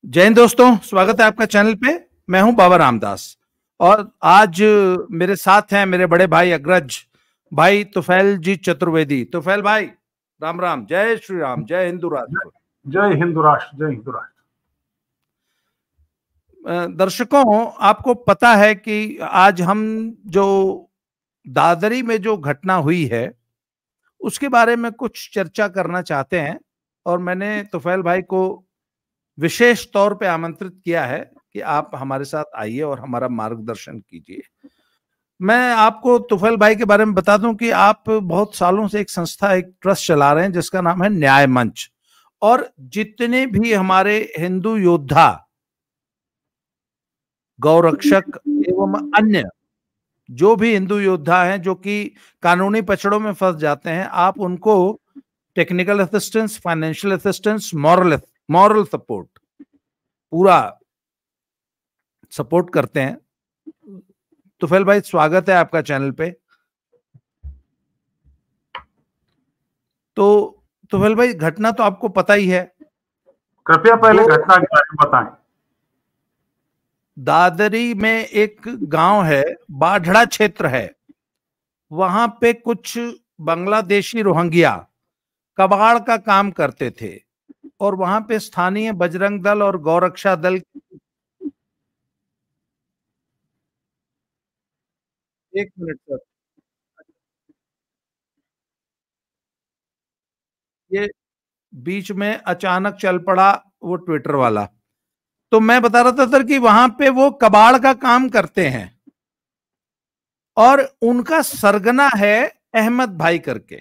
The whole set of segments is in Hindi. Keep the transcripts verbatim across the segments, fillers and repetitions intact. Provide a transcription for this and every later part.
जय हिंद दोस्तों, स्वागत है आपका चैनल पे। मैं हूं बाबा रामदास और आज मेरे साथ हैं मेरे बड़े भाई अग्रज भाई तुफैल जी चतुर्वेदी। तुफैल भाई राम राम, जय श्री राम, जय हिंदू राष्ट्र। जय हिंदू राष्ट्र, जय हिंदू राष्ट्र। दर्शकों, आपको पता है कि आज हम जो दादरी में जो घटना हुई है उसके बारे में कुछ चर्चा करना चाहते हैं और मैंने तुफैल भाई को विशेष तौर पे आमंत्रित किया है कि आप हमारे साथ आइए और हमारा मार्गदर्शन कीजिए। मैं आपको तुफैल भाई के बारे में बता दूं कि आप बहुत सालों से एक संस्था, एक ट्रस्ट चला रहे हैं जिसका नाम है न्याय मंच, और जितने भी हमारे हिंदू योद्धा, गौरक्षक एवं अन्य जो भी हिंदू योद्धा हैं जो कि कानूनी पचड़ों में फंस जाते हैं, आप उनको technical assistance, financial assistance, moral moral support, पूरा सपोर्ट करते हैं। तुफैल भाई, स्वागत है आपका चैनल पे। तो तुफैल भाई, घटना तो आपको पता ही है, कृपया पहले घटना के बारे में बताएं। दादरी में एक गांव है, बाढ़ड़ा क्षेत्र है, वहां पे कुछ बांग्लादेशी रोहिंग्या कबाड़ का काम करते थे और वहां पे स्थानीय बजरंग दल और गौरक्षा दल, एक मिनट सर, ये बीच में अचानक चल पड़ा वो ट्विटर वाला। तो मैं बता रहा था सर कि वहां पे वो कबाड़ का काम करते हैं और उनका सरगना है अहमद भाई करके,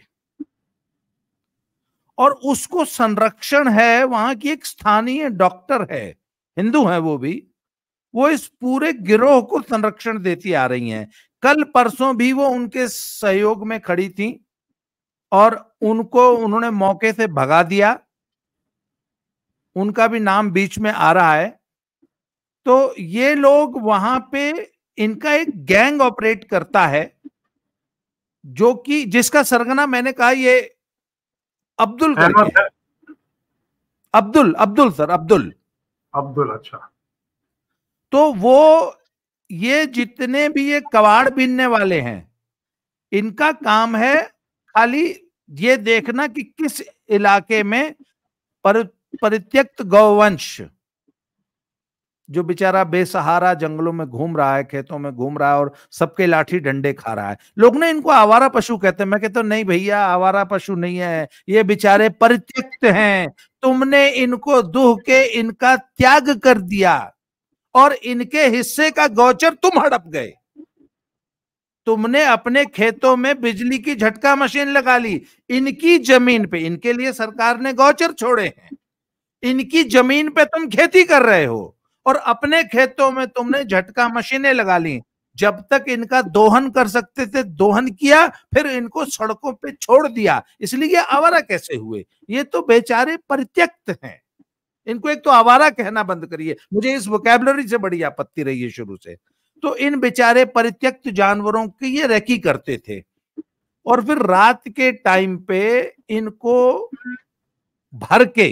और उसको संरक्षण है, वहां की एक स्थानीय डॉक्टर है, हिंदू है वो भी, वो इस पूरे गिरोह को संरक्षण देती आ रही हैं। कल परसों भी वो उनके सहयोग में खड़ी थी और उनको उन्होंने मौके से भगा दिया। उनका भी नाम बीच में आ रहा है। तो ये लोग वहां पे, इनका एक गैंग ऑपरेट करता है जो कि जिसका सरगना मैंने कहा ये अब्दुल करके है। अब्दुल अब्दुल सर, अब्दुल अब्दुल, अच्छा। तो वो, ये जितने भी ये कबाड़ बीनने वाले हैं, इनका काम है खाली ये देखना कि किस इलाके में पर, परित्यक्त गौवंश, जो बेचारा बेसहारा जंगलों में घूम रहा है, खेतों में घूम रहा है और सबके लाठी डंडे खा रहा है। लोग ने इनको आवारा पशु कहते हैं। मैं कहता हूं नहीं भैया, आवारा पशु नहीं है, ये बेचारे परित्यक्त हैं। तुमने इनको दूह के इनका त्याग कर दिया और इनके हिस्से का गौचर तुम हड़प गए। तुमने अपने खेतों में बिजली की झटका मशीन लगा ली, इनकी जमीन पे, इनके लिए सरकार ने गौचर छोड़े हैं, इनकी जमीन पे तुम खेती कर रहे हो और अपने खेतों में तुमने झटका मशीनें लगा ली। जब तक इनका दोहन कर सकते थे दोहन किया, फिर इनको सड़कों पे छोड़ दिया। इसलिए ये आवारा कैसे हुए? ये तो बेचारे परित्यक्त हैं। इनको एक तो आवारा कहना बंद करिए, मुझे इस वोकैबुलरी से बड़ी आपत्ति रही है शुरू से। तो इन बेचारे परित्यक्त जानवरों की ये रेकी करते थे और फिर रात के टाइम पे इनको भर के,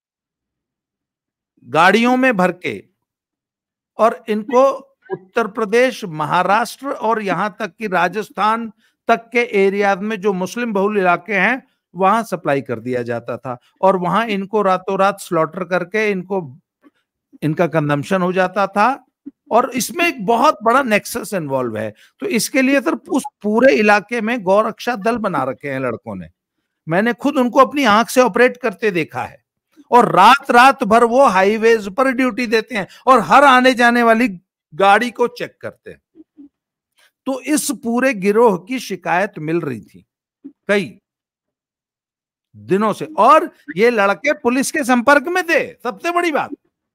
गाड़ियों में भर के, और इनको उत्तर प्रदेश, महाराष्ट्र और यहां तक कि राजस्थान तक के एरिया में जो मुस्लिम बहुल इलाके हैं वहां सप्लाई कर दिया जाता था और वहां इनको रातों रात स्लॉटर करके इनको, इनका कंजम्पशन हो जाता था। और इसमें एक बहुत बड़ा नेक्सस इन्वॉल्व है। तो इसके लिए सर उस पूरे इलाके में गौरक्षा दल बना रखे हैं लड़कों ने। मैंने खुद उनको अपनी आंख से ऑपरेट करते देखा है और रात रात भर वो हाईवेज पर ड्यूटी देते हैं और हर आने जाने वाली गाड़ी को चेक करते हैं। तो इस पूरे गिरोह की शिकायत मिल रही थी कई दिनों से और ये लड़के पुलिस के संपर्क में थे। सबसे बड़ी बात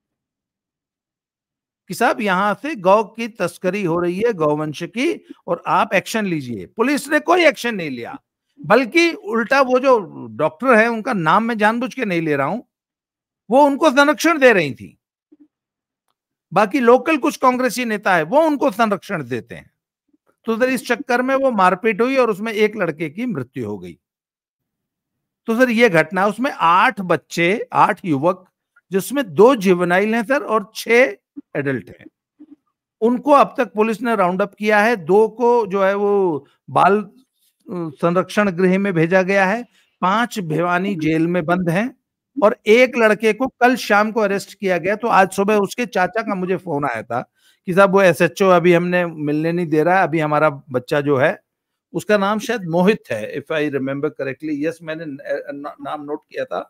कि साहब यहां से गौ की तस्करी हो रही है, गौवंश की, और आप एक्शन लीजिए। पुलिस ने कोई एक्शन नहीं लिया, बल्कि उल्टा वो जो डॉक्टर है, उनका नाम मैं जानबूझ के नहीं ले रहा हूं, वो उनको संरक्षण दे रही थी। बाकी लोकल कुछ कांग्रेसी नेता है वो उनको संरक्षण देते हैं। तो सर इस चक्कर में वो मारपीट हुई और उसमें एक लड़के की मृत्यु हो गई। तो सर ये घटना, उसमें आठ बच्चे, आठ युवक जिसमें दो जुवेनाइल हैं सर और छह एडल्ट हैं। उनको अब तक पुलिस ने राउंड अप किया है, दो को जो है वो बाल संरक्षण गृह में भेजा गया है, पांच भिवानी जेल में बंद हैं और एक लड़के को कल शाम को अरेस्ट किया गया। तो आज सुबह उसके चाचा का मुझे फोन आया था कि साहब वो एसएचओ अभी हमने मिलने नहीं दे रहा है, अभी हमारा बच्चा जो है, उसका नाम शायद मोहित है, if I remember correctly. Yes, मैंने नाम नोट किया था,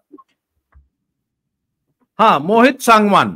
हाँ, मोहित सांगवान,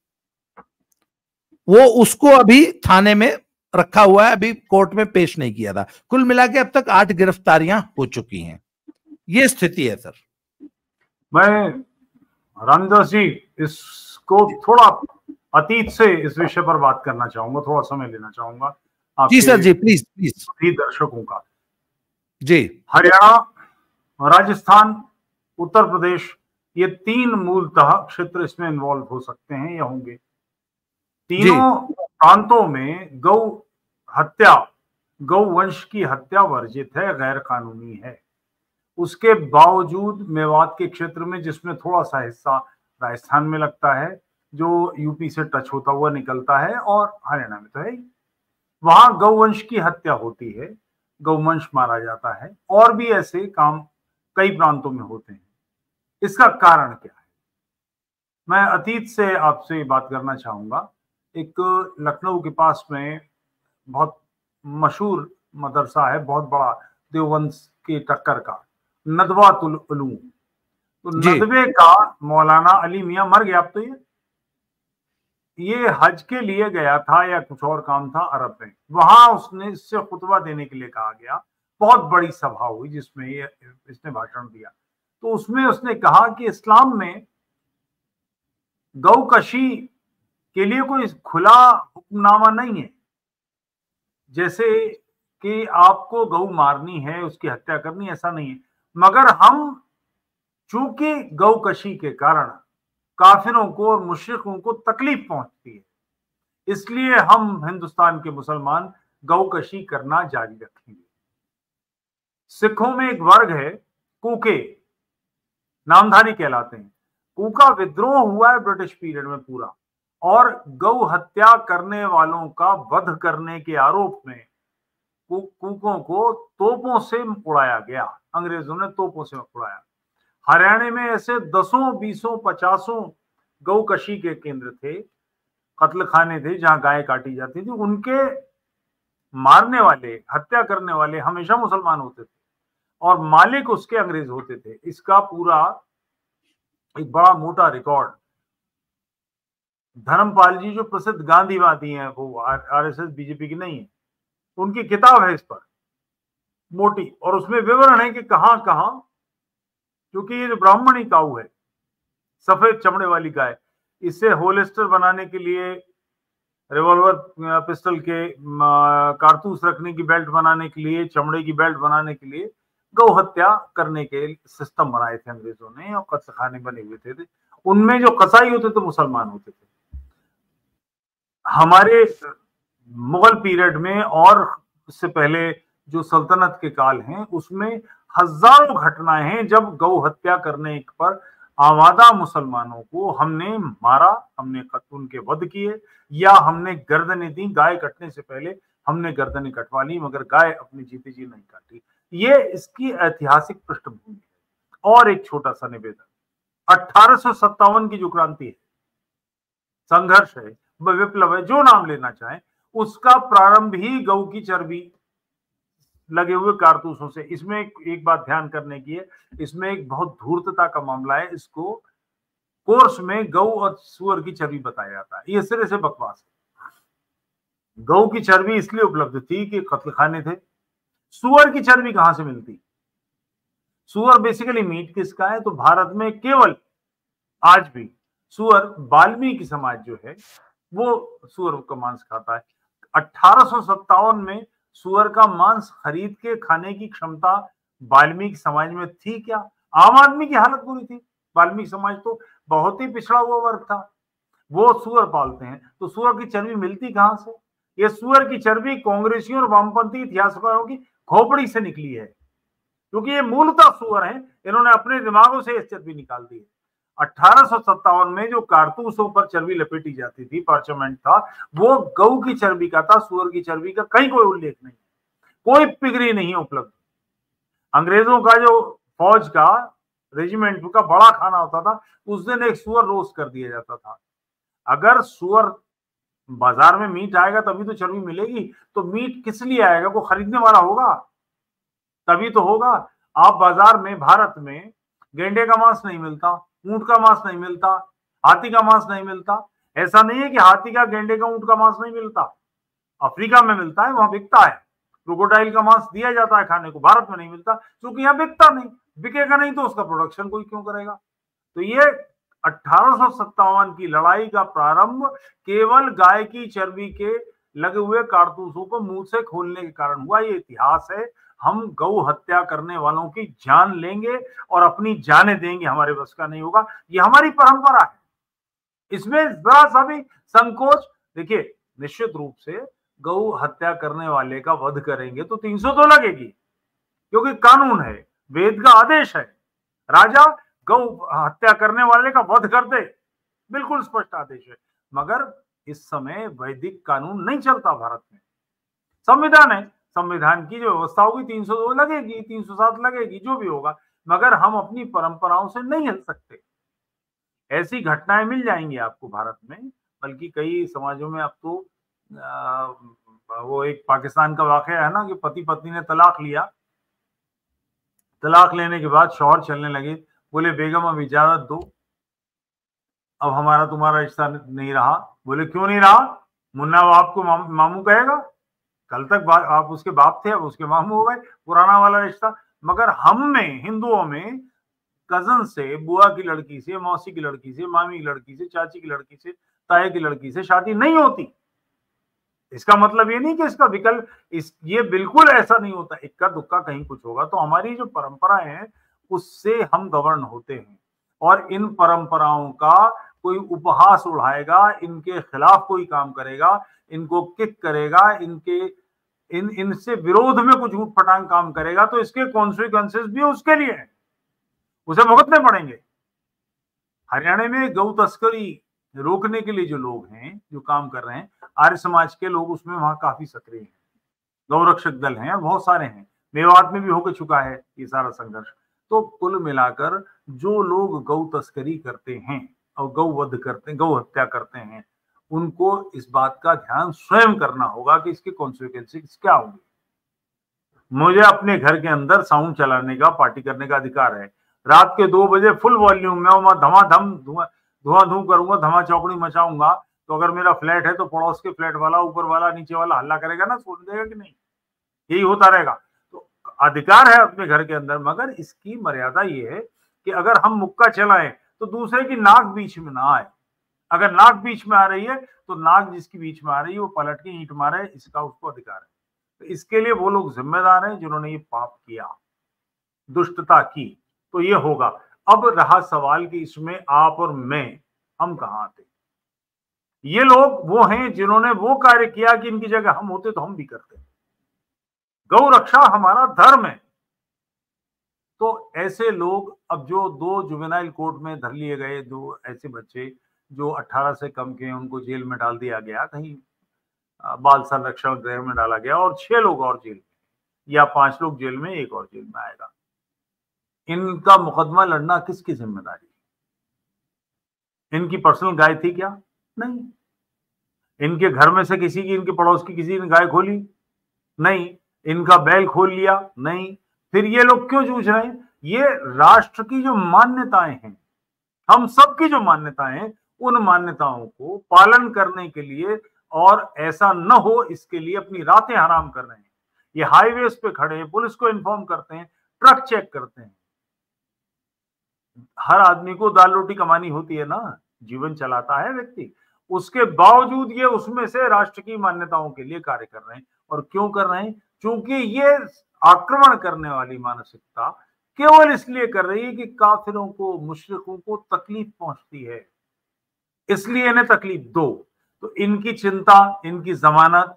वो उसको अभी थाने में रखा हुआ है, अभी कोर्ट में पेश नहीं किया था। कुल मिला के अब तक आठ गिरफ्तारियां हो चुकी हैं। ये स्थिति है सर। मैं रामदास जी इसको थोड़ा अतीत से इस विषय पर बात करना चाहूंगा, थोड़ा समय लेना चाहूंगा जी सर जी, प्लीज प्लीज भी दर्शकों का जी। हरियाणा, राजस्थान, उत्तर प्रदेश, ये तीन मूलतः क्षेत्र इसमें इन्वॉल्व हो सकते हैं या होंगे। तीनों प्रांतों में गौ हत्या, गौ वंश की हत्या वर्जित है, गैर कानूनी है। उसके बावजूद मेवात के क्षेत्र में, जिसमें थोड़ा सा हिस्सा राजस्थान में लगता है, जो यूपी से टच होता हुआ निकलता है, और हरियाणा में तो है ही, वहां गौवंश की हत्या होती है, गौवंश मारा जाता है, और भी ऐसे काम कई प्रांतों में होते हैं। इसका कारण क्या है? मैं अतीत से आपसे बात करना चाहूंगा। एक लखनऊ के पास में बहुत मशहूर मदरसा है, बहुत बड़ा, देवबंद की टक्कर का, नदवातुल उलूम। तो नदवे का मौलाना अली मियां मर गया अब तो, ये ये हज के लिए गया था या कुछ और काम था अरब में, वहां उसने इससे खुतबा देने के लिए कहा गया। बहुत बड़ी सभा हुई जिसमें ये इसने भाषण दिया। तो उसमें उसने कहा कि इस्लाम में गौकशी के लिए कोई खुला हुक्मनामा नहीं है, जैसे कि आपको गौ मारनी है, उसकी हत्या करनी, ऐसा नहीं है। मगर हम चूंकि गौकशी के कारण काफिरों को और मुशरिकों को तकलीफ पहुंचती है, इसलिए हम हिंदुस्तान के मुसलमान गौकशी करना जारी रखेंगे। सिखों में एक वर्ग है कूके, नामधारी कहलाते हैं। कूका विद्रोह हुआ है ब्रिटिश पीरियड में पूरा, और गौ हत्या करने वालों का वध करने के आरोप में कूकों को तोपों से उड़ाया गया, अंग्रेजों ने तोपों से उड़ाया। हरियाणा में ऐसे दसों, बीसों, पचासों गौकशी के केंद्र थे, कत्ल खाने थे जहां गाय काटी जाती थी। उनके मारने वाले, हत्या करने वाले हमेशा मुसलमान होते थे और मालिक उसके अंग्रेज होते थे। इसका पूरा एक बड़ा मोटा रिकॉर्ड धर्मपाल जी, जो प्रसिद्ध गांधीवादी हैं, वो आरएसएस बीजेपी की नहीं है, उनकी किताब है इस पर मोटी, और उसमें विवरण है कि कहां कहां, क्योंकि ये जो ब्राह्मणी काऊ है, सफेद चमड़े वाली गाय, इससे होलिस्टर बनाने के लिए, रिवॉल्वर पिस्टल के कारतूस रखने की बेल्ट बनाने के लिए, चमड़े की बेल्ट बनाने के लिए गौ हत्या करने के सिस्टम बनाए थे अंग्रेजों ने, और कत्ल खाने बने हुए थे, थे। उनमें जो कसाई होते थे मुसलमान होते थे। हमारे मुगल पीरियड में और उससे पहले जो सल्तनत के काल हैं, उसमें हजारों घटनाएं हैं जब गौ हत्या करने पर आवादा मुसलमानों को हमने मारा, हमने उनके वध किए, या हमने गर्दनें दी। गाय कटने से पहले हमने गर्दनें कटवा ली, मगर गाय अपनी जीती जी नहीं काटी। ये इसकी ऐतिहासिक पृष्ठभूमि है। और एक छोटा सा निवेदन, अठारह सौ सत्तावन की जो क्रांति है, संघर्ष है, विप्लव है, जो नाम लेना चाहें, उसका प्रारंभ ही गौ की चर्बी लगे हुए कारतूसों से। इसमें एक, एक बात ध्यान करने की है, इसमें एक बहुत धूर्तता का मामला है। इसको कोर्स में गौ और सुअर की चर्बी बताया जाता है, ये सिरे से बकवास है। गौ की चर्बी इसलिए उपलब्ध थी कि कत्ल खाने थे। सुअर की चर्बी कहां से मिलती? सुअर बेसिकली मीट किसका है? तो भारत में केवल आज भी सुअर, वाल्मीकि समाज जो है वो सुअर का मांस खाता है। अठारह सौ सत्तावन में सुअर का मांस खरीद के खाने की क्षमता वाल्मीकि समाज में थी क्या? आम आदमी की हालत बुरी थी। वाल्मीकि समाज तो बहुत ही पिछड़ा हुआ वर्ग था, वो सुअर पालते हैं, तो सुअर की चर्बी मिलती कहां से? ये सुअर की चर्बी कांग्रेसियों और वामपंथी इतिहासकारों की खोपड़ी से निकली है, क्योंकि ये मूलतः सुअर हैं, इन्होंने अपने दिमागों से इस चर्बी निकाल दी है। अठारह सौ सत्तावन में जो कारतूसों पर चर्बी लपेटी जाती थी, पार्चमेंट था, वो गऊ की चर्बी का था, सुअर की चर्बी का कहीं कोई उल्लेख नहीं, कोई पिगरी नहीं उपलब्ध। अंग्रेजों का जो फौज का रेजिमेंट का बड़ा खाना होता था, उस दिन एक सुअर रोस्ट कर दिया जाता था। अगर सुअर बाजार में मीट आएगा तभी तो चर्बी मिलेगी, तो मीट किस लिए आएगा? वो खरीदने वाला होगा तभी तो होगा। आप बाजार में, भारत में गेंडे का मांस नहीं मिलता, ऊंट का मांस नहीं मिलता, हाथी का मांस नहीं मिलता। ऐसा नहीं है कि हाथी का, गेंडे का, ऊंट का मांस नहीं मिलता, अफ्रीका में मिलता है, वहां बिकता है। क्रोकोडाइल का मांस दिया जाता है खाने को, भारत में नहीं मिलता क्योंकि यहाँ बिकता नहीं, बिकेगा नहीं तो उसका प्रोडक्शन कोई क्यों करेगा। तो ये अठारह सौ सत्तावन की लड़ाई का प्रारंभ केवल गाय की चर्बी के लगे हुए कारतूसों को मुंह से खोलने के कारण हुआ। ये इतिहास है। हम गौ हत्या करने वालों की जान लेंगे और अपनी जाने देंगे, हमारे बस का नहीं होगा। ये हमारी परंपरा है, इसमें जरा सा भी संकोच। देखिए, निश्चित रूप से गौ हत्या करने वाले का वध करेंगे तो तीन सौ तो लगेगी, क्योंकि कानून है, वेद का आदेश है, राजा गौ हत्या करने वाले का वध कर दे, बिल्कुल स्पष्ट आदेश है। मगर इस समय वैदिक कानून नहीं चलता भारत में, संविधान है, संविधान की जो व्यवस्था होगी तीन सौ दो लगेगी, तीन सौ सात लगेगी, जो भी होगा, मगर हम अपनी परंपराओं से नहीं हिल सकते। ऐसी घटनाएं मिल जाएंगी आपको भारत में, बल्कि कई समाजों में अब तो आ, वो एक पाकिस्तान का वाकया है ना कि पति पत्नी ने तलाक लिया, तलाक लेने के बाद शौहर चलने लगे, बोले बेगम अब इजाजत दो, अब हमारा तुम्हारा रिश्ता नहीं रहा। बोले क्यों नहीं रहा? मुन्ना बाप को माम, मामू कहेगा, कल तक आप उसके बाप थे, अब उसके मामू हो गए, पुराना वाला रिश्ता। मगर हम में, हिंदुओं में, कजन से, बुआ की लड़की से, मौसी की लड़की से, मामी की लड़की से, चाची की लड़की से, ताए की लड़की से शादी नहीं होती। इसका मतलब ये नहीं कि इसका विकल्प, इस ये बिल्कुल ऐसा नहीं होता, इक्का दुक्का कहीं कुछ होगा। तो हमारी जो परंपराएं हैं उससे हम गवर्न होते हैं, और इन परंपराओं का कोई उपहास उड़ाएगा, इनके खिलाफ कोई काम करेगा, इनको किक करेगा, इनके इन इनसे विरोध में कुछ उठ पटांग काम करेगा, तो इसके कॉन्सिक्वेंसेस भी उसके लिए हैं, उसे भुगतने पड़ेंगे। हरियाणा में गौ तस्करी रोकने के लिए जो लोग हैं, जो काम कर रहे हैं, आर्य समाज के लोग उसमें वहां काफी सक्रिय हैं, गौरक्षक दल हैं, बहुत सारे हैं, मेवात में भी होकर चुका है ये सारा संघर्ष। तो कुल मिलाकर जो लोग गौ तस्करी करते हैं और गौ वध करते हैं, गौ हत्या करते हैं, उनको इस बात का ध्यान स्वयं करना होगा कि इसके कॉन्सिक्वेंसेस क्या होंगे। मुझे अपने घर के अंदर साउंड चलाने का, पार्टी करने का अधिकार है। रात के दो बजे फुल वॉल्यूम में मैं धमाधम धुआं धुआं धूम करूंगा, धमा चौकड़ी मचाऊंगा, तो अगर मेरा फ्लैट है तो पड़ोस के फ्लैट वाला, ऊपर वाला, नीचे वाला हल्ला करेगा ना, सुन देगा कि नहीं? यही होता रहेगा। तो अधिकार है अपने घर के अंदर, मगर इसकी मर्यादा ये है कि अगर हम मुक्का चलाएं तो दूसरे की नाक बीच में ना आए। अगर नाक बीच में आ रही है तो नाक जिसकी बीच में आ रही है वो पलट के ईंट मारे, इसका उसको अधिकार है। तो इसके लिए वो लोग जिम्मेदार हैं जिन्होंने ये पाप किया, दुष्टता की। तो ये होगा। अब रहा सवाल कि इसमें आप और मैं, हम कहां आते? ये लोग वो हैं जिन्होंने वो कार्य किया कि इनकी जगह हम होते तो हम भी करते। गौ रक्षा हमारा धर्म है। तो ऐसे लोग, अब जो दो जुवेनाइल कोर्ट में धर लिए गए, दो ऐसे बच्चे जो अठारह से कम के, उनको जेल में डाल दिया गया, कहीं बाल संरक्षण गृह में डाला गया, और छह लोग और जेल में, या पांच लोग जेल में, एक और जेल में आएगा। इनका मुकदमा लड़ना किसकी जिम्मेदारी? इनकी पर्सनल गाय थी क्या? नहीं। इनके घर में से किसी की, इनके पड़ोस की किसी ने गाय खोली? नहीं। इनका बैल खोल लिया? नहीं। फिर ये लोग क्यों जूझ रहे हैं? ये राष्ट्र की जो मान्यताएं हैं, हम सबकी जो मान्यताएं हैं, उन मान्यताओं को पालन करने के लिए, और ऐसा न हो इसके लिए अपनी रातें हराम कर रहे हैं। ये हाईवेज पे खड़े हैं, पुलिस को इन्फॉर्म करते हैं, ट्रक चेक करते हैं। हर आदमी को दाल रोटी कमानी होती है ना, जीवन चलाता है व्यक्ति, उसके बावजूद ये उसमें से राष्ट्र की मान्यताओं के लिए कार्य कर रहे हैं। और क्यों कर रहे हैं? क्योंकि ये आक्रमण करने वाली मानसिकता केवल इसलिए कर रही है कि काफिरों को, मुशरिकों को तकलीफ पहुंचती है, इसलिए इन्हें तकलीफ दो। तो इनकी चिंता, इनकी जमानत,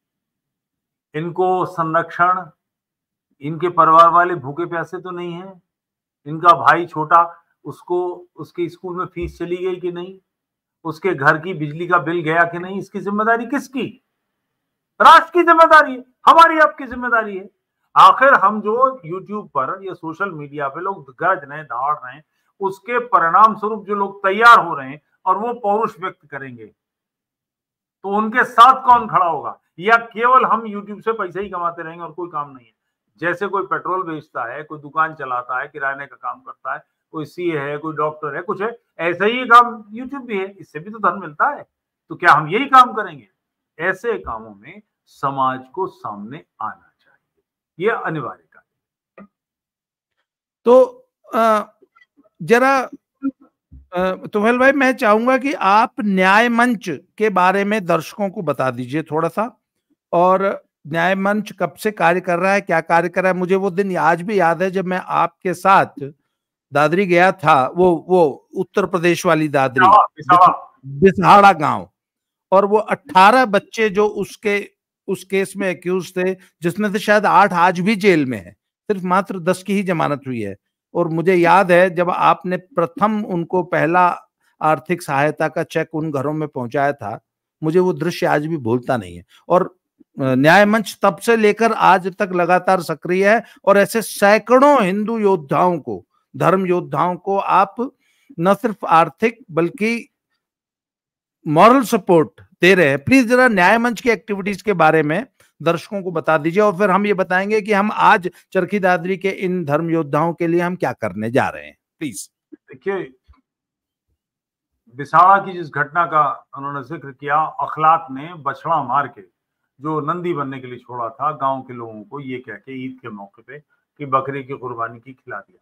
इनको संरक्षण, इनके परिवार वाले भूखे प्यासे तो नहीं है, इनका भाई छोटा उसको उसके स्कूल में फीस चली गई कि नहीं, उसके घर की बिजली का बिल गया कि नहीं, इसकी जिम्मेदारी किसकी? राष्ट्र की जिम्मेदारी है, हमारी आपकी जिम्मेदारी है। आखिर हम जो यूट्यूब पर या सोशल मीडिया पे लोग गरज रहे हैं, दहाड़ रहे हैं, उसके परिणाम स्वरूप जो लोग तैयार हो रहे हैं और वो पौरुष व्यक्त करेंगे, तो उनके साथ कौन खड़ा होगा? या केवल हम यूट्यूब से पैसे ही कमाते रहेंगे और कोई काम नहीं है? जैसे कोई पेट्रोल बेचता है, कोई दुकान चलाता है, किराने का काम करता है, कोई सीए है, कोई डॉक्टर है, कुछ है, ऐसा ही काम यूट्यूब भी है, इससे भी तो धन मिलता है। तो क्या हम यही काम करेंगे? ऐसे कामों में समाज को सामने आना चाहिए, यह अनिवार्य कार्य है। तो जरा तुफैल भाई, मैं चाहूंगा कि आप न्याय मंच के बारे में दर्शकों को बता दीजिए थोड़ा सा, और न्याय मंच कब से कार्य कर रहा है, क्या कार्य कर रहा है। मुझे वो दिन आज भी याद है जब मैं आपके साथ दादरी गया था, वो वो उत्तर प्रदेश वाली दादरी, बिसहाड़ा गांव, और वो अठारह बच्चे जो उसके उस केस में एक्यूज थे, जिसमें से शायद आठ आज भी जेल में है, सिर्फ मात्र दस की ही जमानत हुई है। और मुझे याद है जब आपने प्रथम उनको पहला आर्थिक सहायता का चेक उन घरों में पहुंचाया था, मुझे वो दृश्य आज भी भूलता नहीं है। और न्याय मंच तब से लेकर आज तक लगातार सक्रिय है, और ऐसे सैकड़ों हिंदू योद्धाओं को, धर्म योद्धाओं को आप न सिर्फ आर्थिक बल्कि मॉरल सपोर्ट दे रहे हैं। प्लीज जरा न्याय मंच की एक्टिविटीज के बारे में दर्शकों को बता दीजिए, और फिर हम ये बताएंगे कि हम आज चरखी दादरी के इन धर्म योद्धाओं के लिए हम क्या करने जा रहे हैं। प्लीज। देखिए, बिसाड़ा की जिस घटना का उन्होंने जिक्र किया, अखलाक ने बछड़ा मार के जो नंदी बनने के लिए छोड़ा था, गांव के लोगों को ये कह के ईद के मौके पे कि बकरी की कुर्बानी की खिला दिया।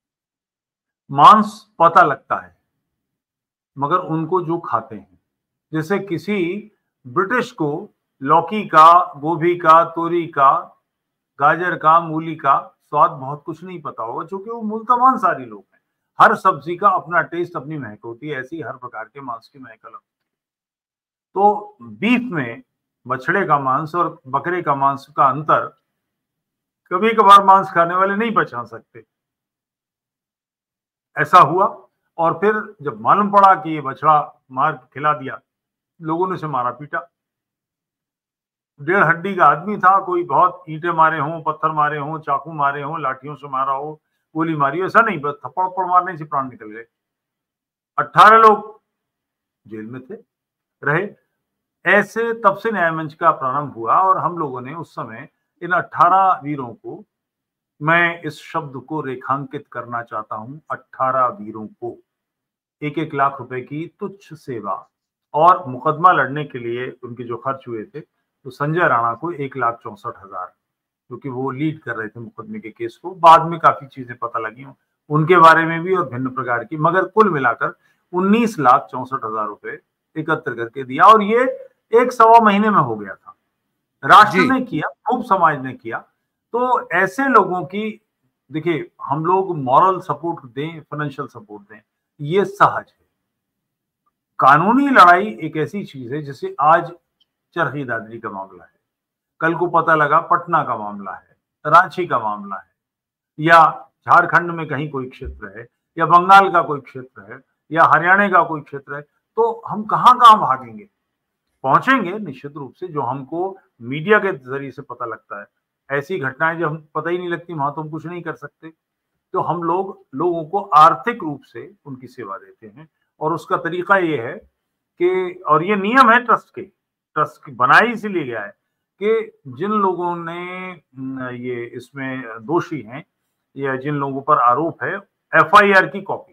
मांस पता लगता है, मगर उनको जो खाते हैं, जैसे किसी ब्रिटिश को लौकी का, गोभी का, तोरी का, गाजर का, मूली का स्वाद बहुत कुछ नहीं पता होगा, क्योंकि वो मूलतः मांसाहारी लोग हैं। हर सब्जी का अपना टेस्ट, अपनी महक होती है, ऐसी हर प्रकार के मांस की महक अलग होती है। तो बीफ में बछड़े का मांस और बकरे का मांस का अंतर कभी कभार मांस खाने वाले नहीं पहचान सकते। ऐसा हुआ, और फिर जब मालूम पड़ा कि ये बछड़ा मार खिला दिया, लोगों ने उसे मारा पीटा। डेढ़ हड्डी का आदमी था, कोई बहुत ईंटें मारे हों, पत्थर मारे हों, चाकू मारे हों, लाठियों से मारा हो, गोली मारी हो, ऐसा नहीं, बस थप्पड़ थप्पड़ मारने से प्राण निकल गए। अट्ठारह लोग जेल में थे, रहे। ऐसे तब से न्याय मंच का प्रारंभ हुआ, और हम लोगों ने उस समय इन अट्ठारह वीरों को, मैं इस शब्द को रेखांकित करना चाहता हूं, अट्ठारह वीरों को एक एक लाख रुपए की तुच्छ सेवा, और मुकदमा लड़ने के लिए उनके जो खर्च हुए थे, तो संजय राणा को एक लाख चौसठ हजार, क्योंकि वो लीड कर रहे थे मुकदमे के केस को। बाद में काफी चीजें पता लगी उनके बारे में भी और भिन्न प्रकार की, मगर कुल मिलाकर उन्नीस लाख चौसठ हजार रुपए एकत्र करके दिया, और ये एक सवा महीने में हो गया था। राष्ट्र ने किया, खूब समाज ने किया। तो ऐसे लोगों की, देखिए, हम लोग मॉरल सपोर्ट दें, फाइनेंशियल सपोर्ट दें, ये सहज है। कानूनी लड़ाई एक ऐसी चीज है, जैसे आज चरखी दादरी का मामला है, कल को पता लगा पटना का मामला है, रांची का मामला है, या झारखंड में कहीं कोई क्षेत्र है, या बंगाल का कोई क्षेत्र है, या हरियाणा का कोई क्षेत्र है, तो हम कहां कहां भागेंगे? पहुंचेंगे निश्चित रूप से जो हमको मीडिया के जरिए से पता लगता है। ऐसी घटनाएं जो हम पता ही नहीं लगती, वहां तो हम कुछ नहीं कर सकते। तो हम लोग लोगों को आर्थिक रूप से उनकी सेवा देते हैं, और उसका तरीका ये है कि, और ये नियम है ट्रस्ट के, ट्रस्ट बनाई इसीलिए गया है कि जिन लोगों ने ये इसमें दोषी हैं या जिन लोगों पर आरोप है, एफआईआर की कॉपी,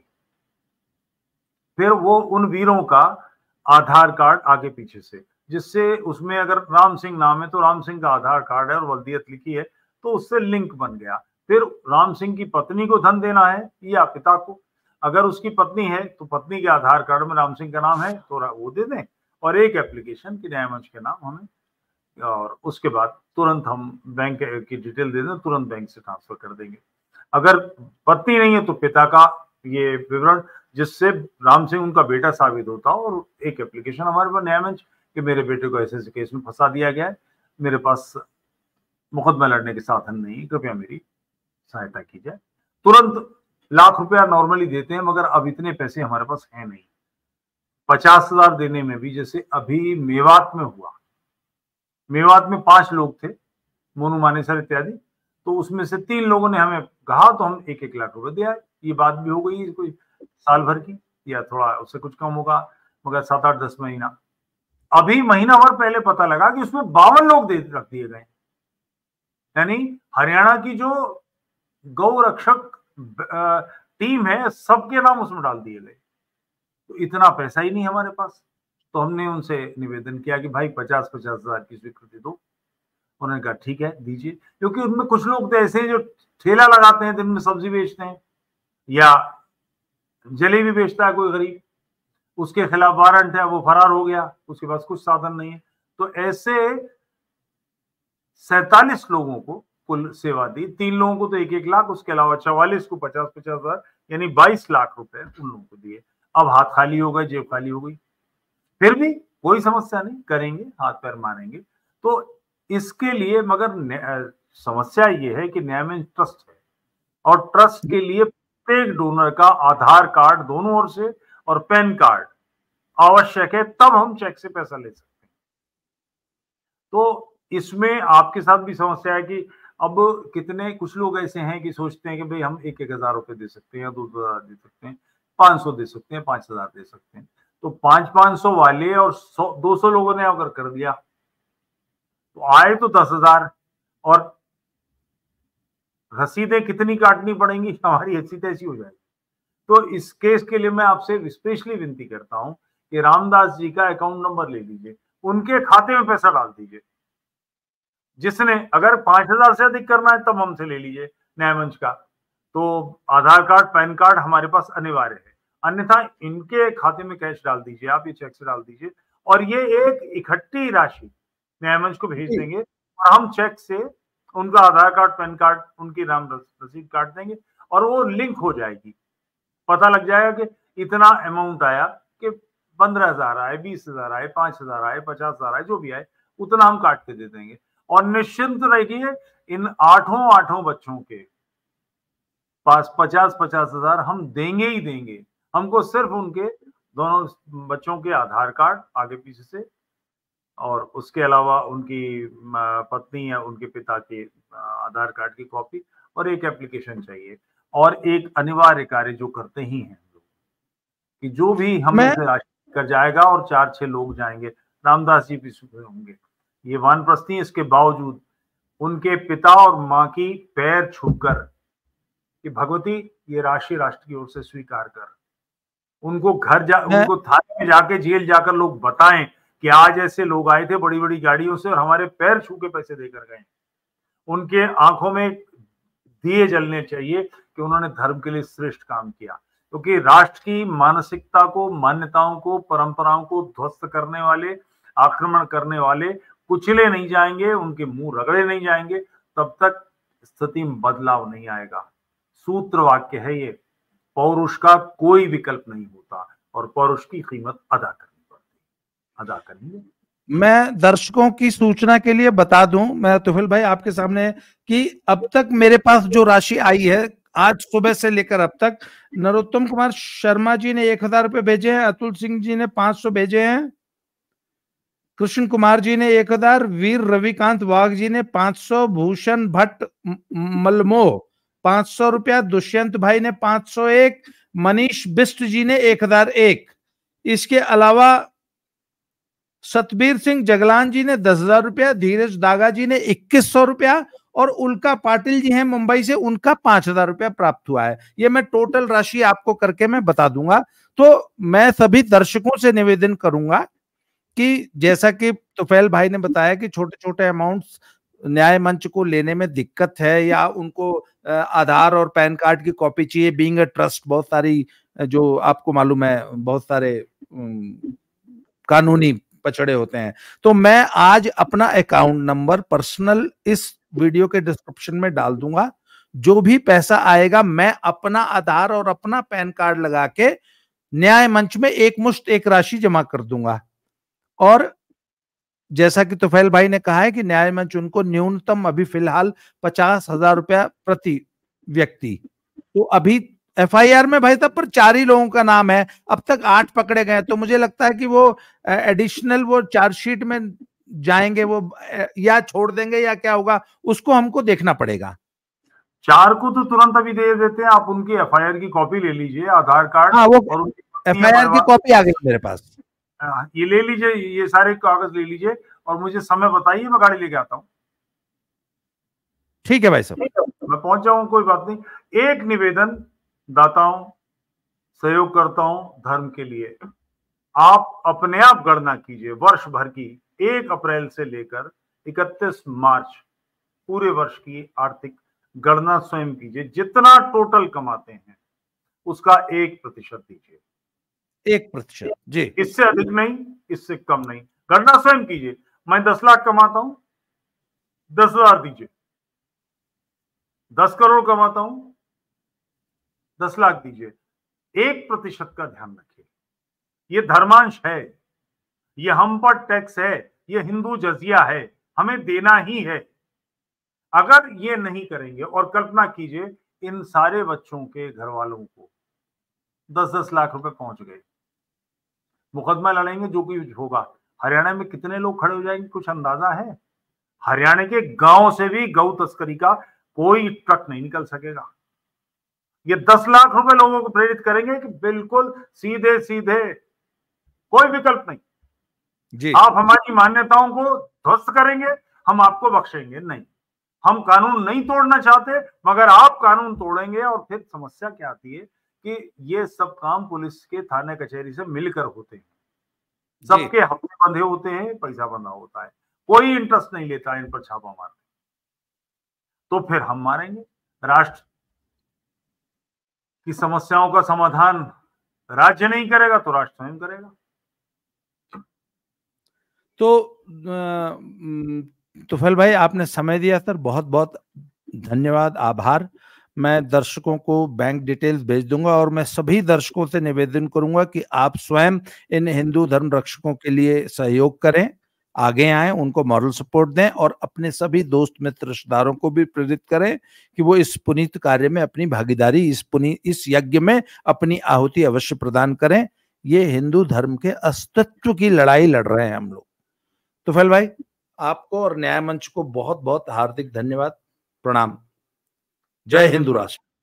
फिर वो उन वीरों का आधार कार्ड आगे पीछे से, जिससे उसमें अगर राम सिंह नाम है तो राम सिंह का आधार कार्ड है और वल्दियत लिखी है, तो उससे लिंक बन गया। फिर राम सिंह की पत्नी को धन देना है या पिता को, अगर उसकी पत्नी है तो पत्नी के आधार कार्ड में राम सिंह का नाम है तो वो दे दें, और एक एप्लीकेशन की न्याय मंच के नाम हमें, और उसके बाद तुरंत हम बैंक की डिटेल दे दें, तुरंत बैंक से ट्रांसफर कर देंगे। अगर पत्नी नहीं है तो पिता का ये विवरण, जिससे राम सिंह उनका बेटा साबित होता हो, और एक एप्लीकेशन हमारे पास न्याय मंच कि मेरे बेटे को ऐसे ऐसे केस में फंसा दिया गया है, मेरे पास मुकदमा लड़ने के साधन नहीं, कृपया मेरी सहायता की जाए। तुरंत लाख रुपया नॉर्मली देते हैं, मगर अब इतने पैसे हमारे पास हैं नहीं। पचास हजार देने में भी, जैसे अभी मेवात में हुआ, मेवात में पांच लोग थे, मोनू मानेसर इत्यादि, तो उसमें से तीन लोगों ने हमें कहा तो हम एक एक लाख रुपए दिया। ये बात भी हो गई कोई साल भर की, या थोड़ा उससे कुछ कम होगा, मगर सात आठ दस महीना। अभी महीना भर पहले पता लगा कि उसमें बावन लोग दे रख दिए गए। यानी हरियाणा की जो गौ रक्षक टीम है, सबके नाम उसमें डाल दिए गए। तो इतना पैसा ही नहीं हमारे पास। तो हमने उनसे निवेदन किया कि भाई पचास पचास हजार की स्वीकृति दो। उन्होंने कहा ठीक है दीजिए, क्योंकि उनमें कुछ लोग तो ऐसे जो ठेला लगाते हैं, दिन में सब्जी बेचते हैं या जलेबी बेचता है कोई गरीब, उसके खिलाफ वारंट है, वो फरार हो गया, उसके पास कुछ साधन नहीं है। तो ऐसे सैतालीस लोगों को कुल सेवा दी, तीन लोगों को तो एक एक लाख, उसके अलावा चौवालीस को पचास पचास हजार, यानी बाईस लाख रुपए उन लोगों को दिए। अब हाथ खाली हो गए, जेब खाली हो गई। फिर भी कोई समस्या नहीं, करेंगे, हाथ पैर मारेंगे। तो इसके लिए मगर समस्या ये है कि न्यायमंच ट्रस्ट है, और ट्रस्ट के लिए प्रत्येक डोनर का आधार कार्ड दोनों ओर से और पैन कार्ड आवश्यक है, तब हम चेक से पैसा ले सकते हैं। तो इसमें आपके साथ भी समस्या है कि अब कितने कुछ लोग ऐसे हैं कि सोचते हैं कि भाई हम एक एक हजार रुपए दे सकते हैं, दो दो हजार दे सकते हैं, पांच सौ दे सकते हैं, पांच हजार दे सकते हैं। तो पांच पांच सौ वाले और सौ दो सौ लोगों ने अगर कर दिया तो आए तो दस हजार, और रसीदें कितनी काटनी पड़ेंगी, हमारी हैसियत ऐसी हो जाएगी। तो इस केस के लिए मैं आपसे स्पेशली विनती करता हूं कि रामदास जी का अकाउंट नंबर ले लीजिए, उनके खाते में पैसा डाल दीजिए। जिसने अगर पांच हजार से अधिक करना है तब हमसे ले लीजिए न्यायमंच का, तो आधार कार्ड पैन कार्ड हमारे पास अनिवार्य है, अन्यथा इनके खाते में कैश डाल दीजिए, आप ये चेक से डाल दीजिए, और ये एक इकट्ठी राशि न्यायमंच को भेज देंगे, और हम चेक से उनका आधार कार्ड पैन कार्ड उनकी नाम रसीद काट देंगे, और वो लिंक हो जाएगी। पता लग जाएगा कि इतना अमाउंट आया, कि पंद्रह हजार आए, बीस हजार आए, पांच हजार आए, पचास हजार आए, जो भी आए उतना हम काट के दे देंगे। और निश्चिंत रहिए, इन आठों आठों बच्चों के पास पचास पचास हजार हम देंगे ही देंगे। हमको सिर्फ उनके दोनों बच्चों के आधार कार्ड आगे पीछे से, और उसके अलावा उनकी पत्नी या उनके पिता के आधार कार्ड की कॉपी, और एक एप्लीकेशन चाहिए, और एक अनिवार्य कार्य जो करते ही हैं कि जो भी हमें से राशि कर जाएगा, और चार छह लोग जाएंगे, रामदास जी भी होंगे, ये वानप्रस्थी, इसके बावजूद उनके पिता और माँ की पैर छूकर कि भगवती ये राशि राष्ट्र की ओर से स्वीकार कर, उनको घर जा उनको थाने में जाके जेल जाकर लोग बताएं कि आज ऐसे लोग आए थे बड़ी बड़ी गाड़ियों से और हमारे पैर छू के पैसे देकर गए। उनके आंखों में दिए जलने चाहिए कि उन्होंने धर्म के लिए श्रेष्ठ काम किया, क्योंकि राष्ट्र की मानसिकता को, मान्यताओं को, परंपराओं को ध्वस्त करने वाले, आक्रमण करने वाले कुचले नहीं जाएंगे, उनके मुंह रगड़े नहीं जाएंगे, तब तक स्थिति में बदलाव नहीं आएगा। सूत्र वाक्य है ये, पौरुष का कोई विकल्प नहीं होता, और पौरुष की कीमत अदा करनी पड़ती है, अदा करेंगे। मैं दर्शकों की सूचना के लिए बता दूं, मैं तुफैल भाई आपके सामने, कि अब तक मेरे पास जो राशि आई है आज सुबह से लेकर अब तक, नरोत्तम कुमार शर्मा जी ने एक हजार रुपए भेजे हैं, अतुल सिंह जी ने पांच सौ भेजे हैं, कृष्ण कुमार जी ने एक हजार, वीर रविकांत वाघ जी ने पांच सौ, भूषण भट्ट मलमोह पांच सौ रुपया, दुष्यंत भाई ने पांच सौ एक, मनीष बिस्ट जी ने एक हजार एक, इसके अलावा सतबीर सिंह जगलान जी ने दस हजार रुपया, धीरज दागा जी ने इक्कीस सौ रुपया, और उल्का पाटिल जी हैं मुंबई से, उनका पांच हजार रुपया प्राप्त हुआ है। ये मैं टोटल राशि आपको करके मैं बता दूंगा। तो मैं सभी दर्शकों से निवेदन करूंगा कि जैसा कि तुफैल भाई ने बताया कि छोटे छोटे अमाउंट्स न्याय मंच को लेने में दिक्कत है, या उनको आधार और पैन कार्ड की कॉपी चाहिए, बीइंग अ ट्रस्ट बहुत सारी, जो आपको मालूम है बहुत सारे कानूनी पचड़े होते हैं। तो मैं आज अपना अकाउंट नंबर पर्सनल इस वीडियो के डिस्क्रिप्शन में डाल दूंगा। जो भी पैसा आएगा मैं अपना आधार और अपना पैन कार्ड लगा के न्याय मंच में एक मुश्त एक राशि जमा कर दूंगा। और जैसा कि तुफैल भाई ने कहा है कि न्याय मंच उनको न्यूनतम अभी फिलहाल पचास हजार रुपया प्रति व्यक्ति, तो अभी एफआईआर में भाई साहब पर चार ही लोगों का नाम है, अब तक आठ पकड़े गए, तो मुझे लगता है कि वो एडिशनल वो चार्जशीट में जाएंगे वो, या छोड़ देंगे या क्या होगा उसको हमको देखना पड़ेगा। चार को तो तुरंत अभी दे देते हैं, आप उनकी एफआईआर की कॉपी ले लीजिए, आधार कार्ड। हाँ, वो और एफआईआर की कॉपी आ गई मेरे पास, ये ले लीजिए, ये सारे कागज ले लीजिए और मुझे समय बताइए, मैं गाड़ी लेके आता हूँ। ठीक है भाई साहब, मैं पहुंच जाऊंगा, कोई बात नहीं। एक निवेदन दाताओं, सहयोगकर्ताओं, धर्म के लिए, आप अपने आप गणना कीजिए वर्ष भर की, एक अप्रैल से लेकर इकतीस मार्च पूरे वर्ष की आर्थिक गणना स्वयं कीजिए। जितना टोटल कमाते हैं उसका एक प्रतिशत दीजिए। एक प्रतिशत जी, इससे अधिक नहीं, इससे कम नहीं। गणना स्वयं कीजिए। मैं दस लाख कमाता हूं, दस हजार दीजिए। दस करोड़ कमाता हूं, दस लाख दीजिए। एक प्रतिशत का ध्यान रखिए। ये धर्मांश है, ये हम पर टैक्स है, ये हिंदू जजिया है, हमें देना ही है। अगर ये नहीं करेंगे, और कल्पना कीजिए इन सारे बच्चों के घर वालों को दस दस लाख रुपए पहुंच गए, मुकदमा लड़ेंगे, जो कुछ होगा, हरियाणा में कितने लोग खड़े हो जाएंगे, कुछ अंदाजा है? हरियाणा के गांव से भी गौ तस्करी का कोई ट्रक नहीं निकल सकेगा। ये दस लाख रुपए लोगों को प्रेरित करेंगे कि बिल्कुल सीधे सीधे, कोई विकल्प नहीं जी। आप हमारी मान्यताओं को ध्वस्त करेंगे, हम आपको बख्शेंगे नहीं। हम कानून नहीं तोड़ना चाहते, मगर आप कानून तोड़ेंगे। और फिर समस्या क्या आती है कि ये सब काम पुलिस के थाने कचहरी से मिलकर होते हैं, सबके हफ्ते बंधे होते हैं, पैसा बंधा होता है, कोई इंटरेस्ट नहीं लेता इन पर छापा मारने। तो फिर हम मारेंगे। राष्ट्र की समस्याओं का समाधान राज्य नहीं करेगा तो राष्ट्र स्वयं करेगा। तो तुफैल भाई, आपने समय दिया सर, बहुत बहुत धन्यवाद, आभार। मैं दर्शकों को बैंक डिटेल्स भेज दूंगा और मैं सभी दर्शकों से निवेदन करूंगा कि आप स्वयं इन हिंदू धर्म रक्षकों के लिए सहयोग करें, आगे आएं, उनको मॉरल सपोर्ट दें और अपने सभी दोस्त मित्र रिश्तेदारों को भी प्रेरित करें कि वो इस पुनीत कार्य में अपनी भागीदारी, इस पुनीत इस यज्ञ में अपनी आहुति अवश्य प्रदान करें। ये हिंदू धर्म के अस्तित्व की लड़ाई लड़ रहे हैं हम लोग। तुफैल भाई, आपको और न्याय मंच को बहुत बहुत हार्दिक धन्यवाद, प्रणाम। जय हिंदू राष्ट्र।